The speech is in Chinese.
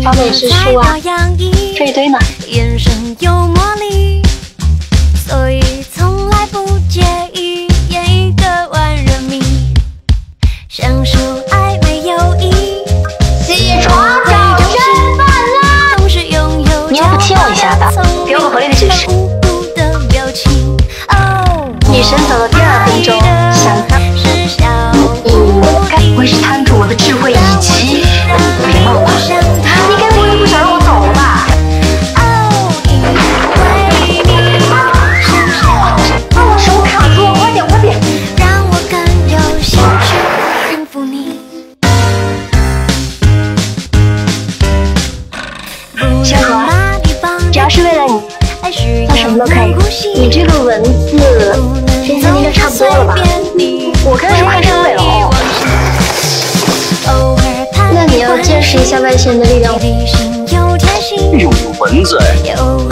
考美食书啊，这一堆呢。 眼神有魔力，所以从来不介意演一个万人迷，享受爱没有意。 起床找身份啦！你要不亲我一下吧，给我个合理的解释。女神走到第2分钟，想当该不会是贪图我的智慧以及美貌吧？你该不会不想让我走了吧？帮我手卡住，快点快点！ 让我更有兴趣应付你。 小何，只要是为了你，做什么都可以。你这个文字分析应该差不多了吧？我开始快收尾了哦。那你要见识一下外星人的力量。 有文字哎。